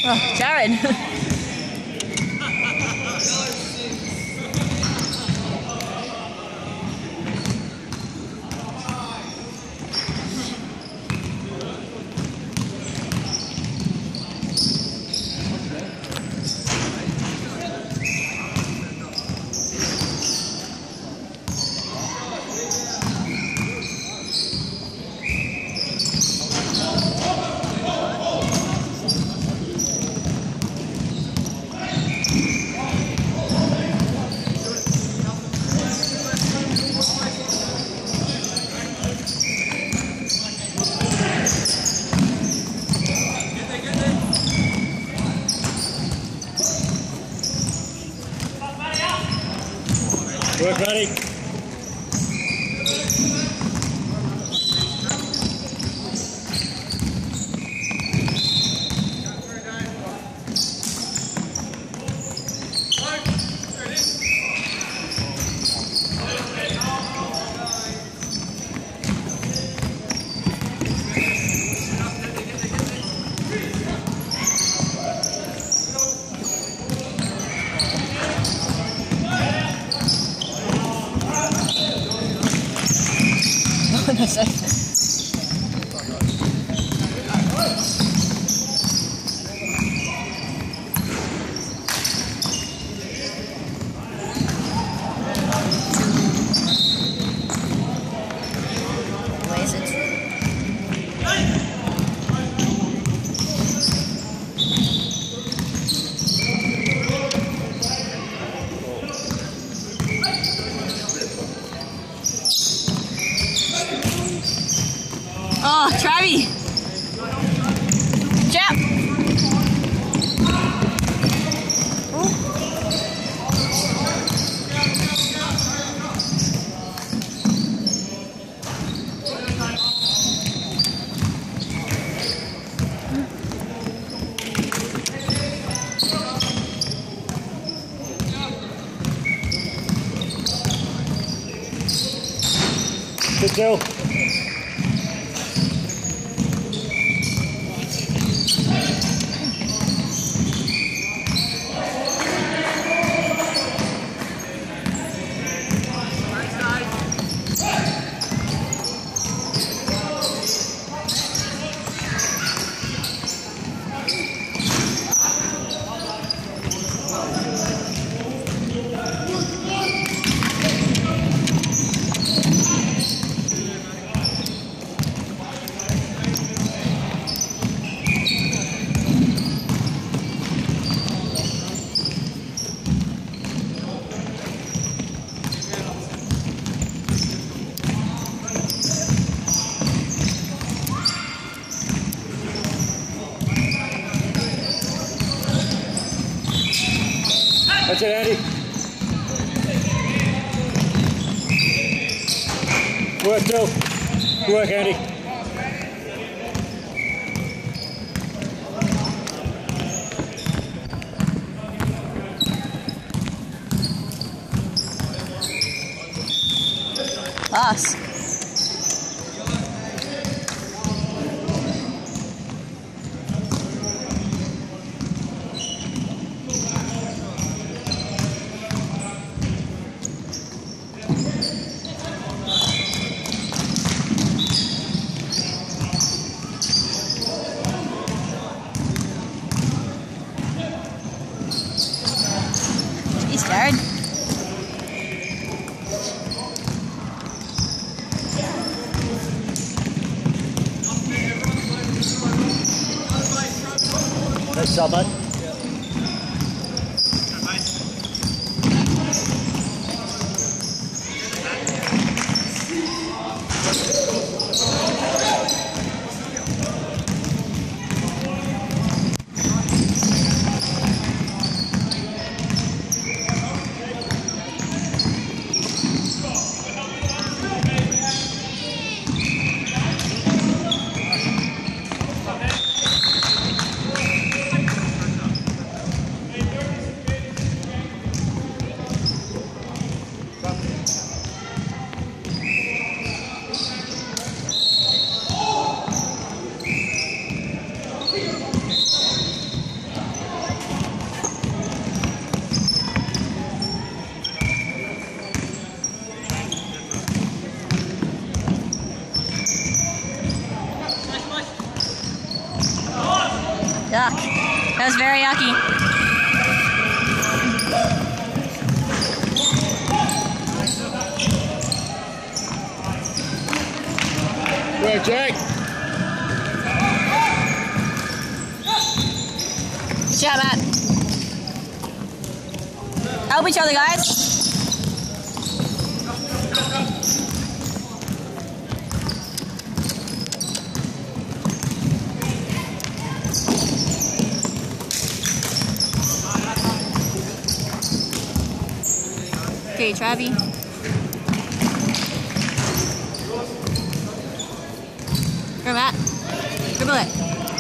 Oh, Jared. Work, buddy. Oh, Travi! Jap! Good kill. That's it, Andy. Work, Bill. Good work, Andy. Pass. Jeez, Jared. Nice job, bud. yuck. That was very yucky. Work, Jack. Good job, Matt. Help each other, guys. Okay, Travi. Here, Matt. Dribble it.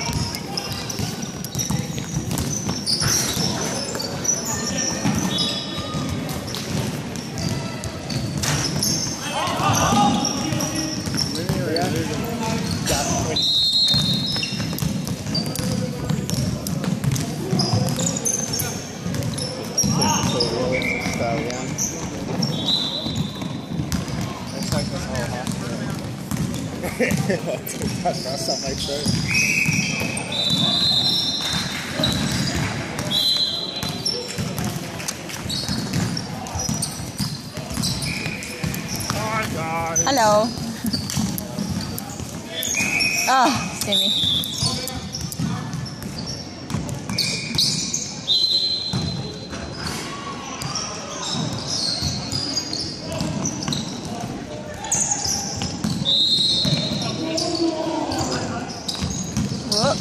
That's not my shirt. Hello. Oh, Timmy. Whoa.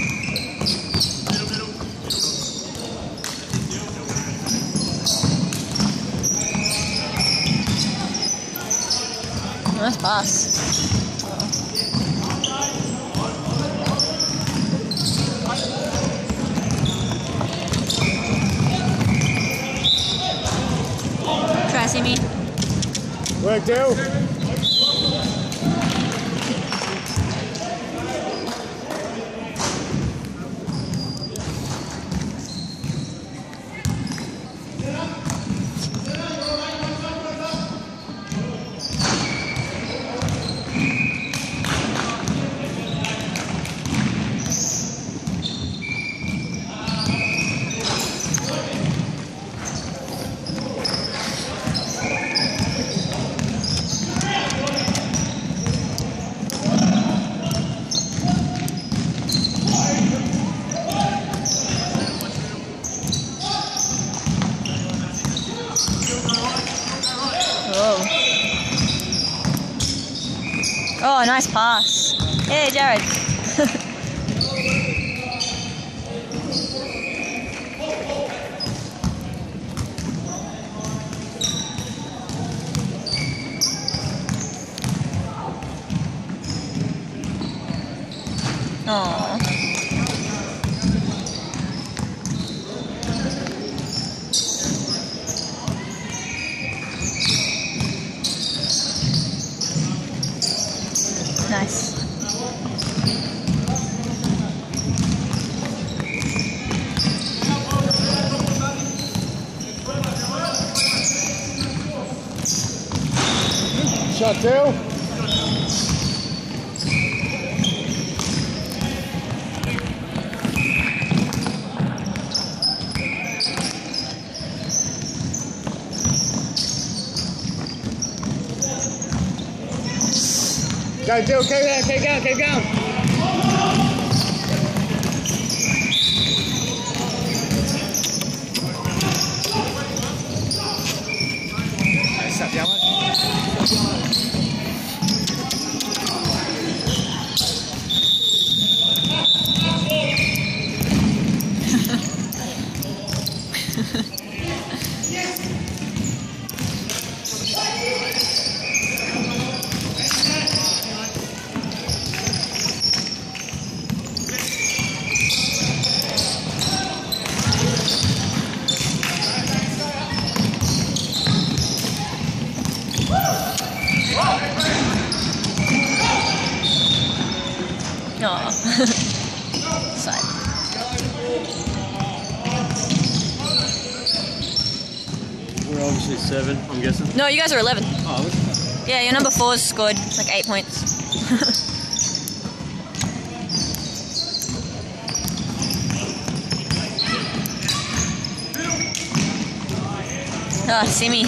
Nice pass. Try see me. Work, Dill. Oh, nice pass. Hey, Jared. Aww. Nice. Shot, Dill. Go, Dill, keep going, keep going, keep going. Nice up, Yellow. Aww. Side. We're obviously 7, I'm guessing. No, you guys are 11. Oh, Yeah, your number 4's scored like 8 points. Oh, Simi.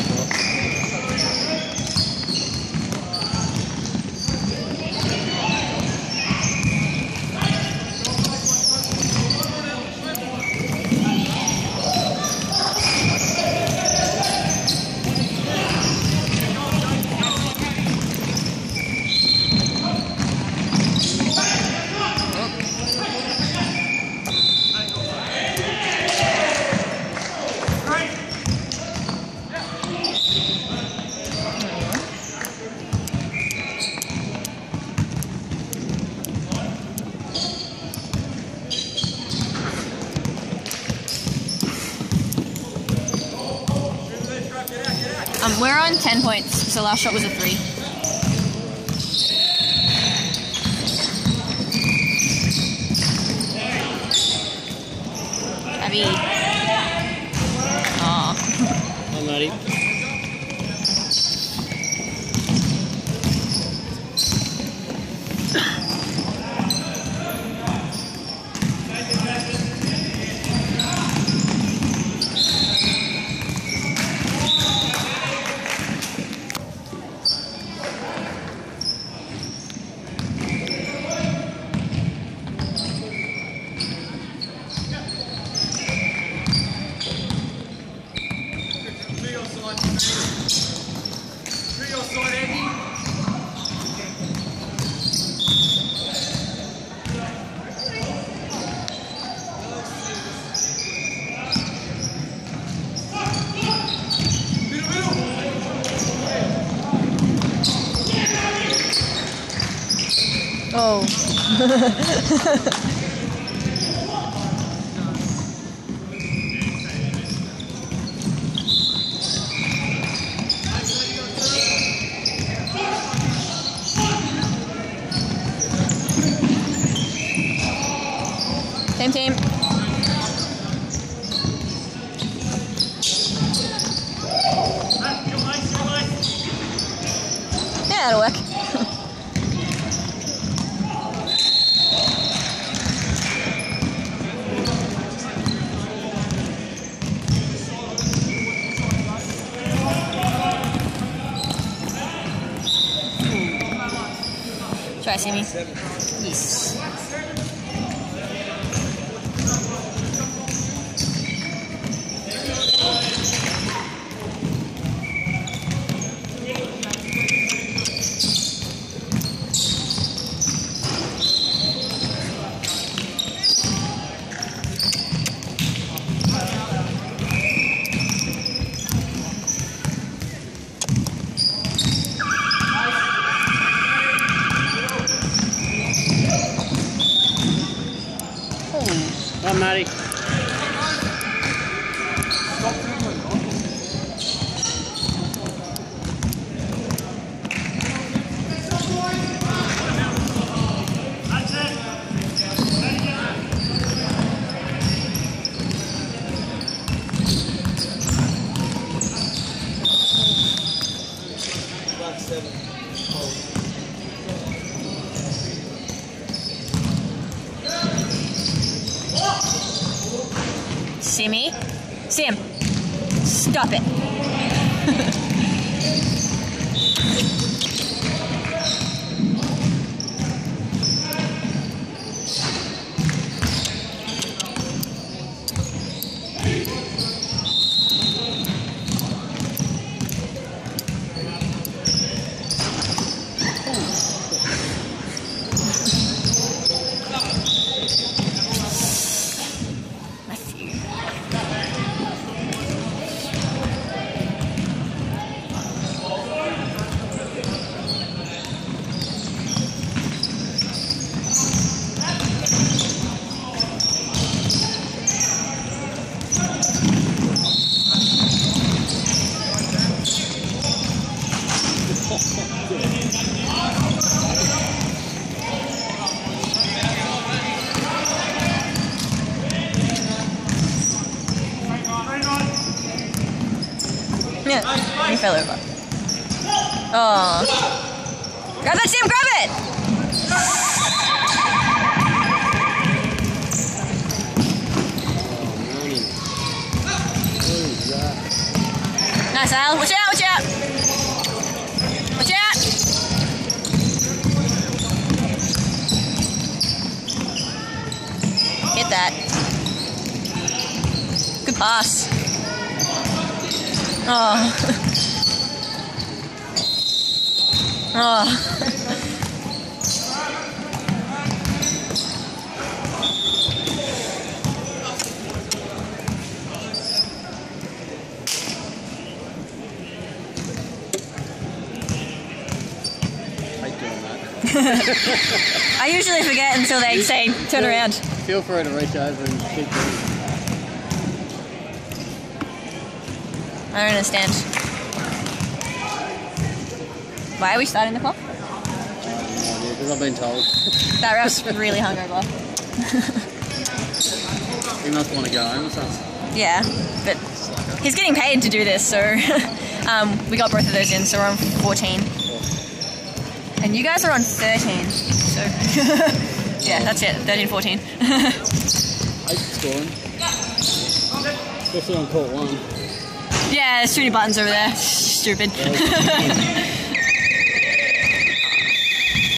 We're on 10 points, so last shot was a 3. Abby. Aw. I'm ready. Oh. Same team. Yeah, that'll work. Try, Simi. Yes. I'm Maddie. See me? See him. Stop it. Yeah, he fell over. Oh. Grab that, Sam, grab it! Sal, watch out, watch out! Watch out! Hit that. Good pass. Oh. Oh. I usually forget until they say turn around. Feel free to reach over and keep doing it. I don't understand. Why are we starting the clock? Because I've been told. That ref's really hungover. He must want to go home or something. Yeah, but he's getting paid to do this, so we got both of those in, so we're on 14. And you guys are on 13, so yeah, that's it, 13-14. I scoring. Especially on court 1. Yeah, there's too many buttons over there. Stupid.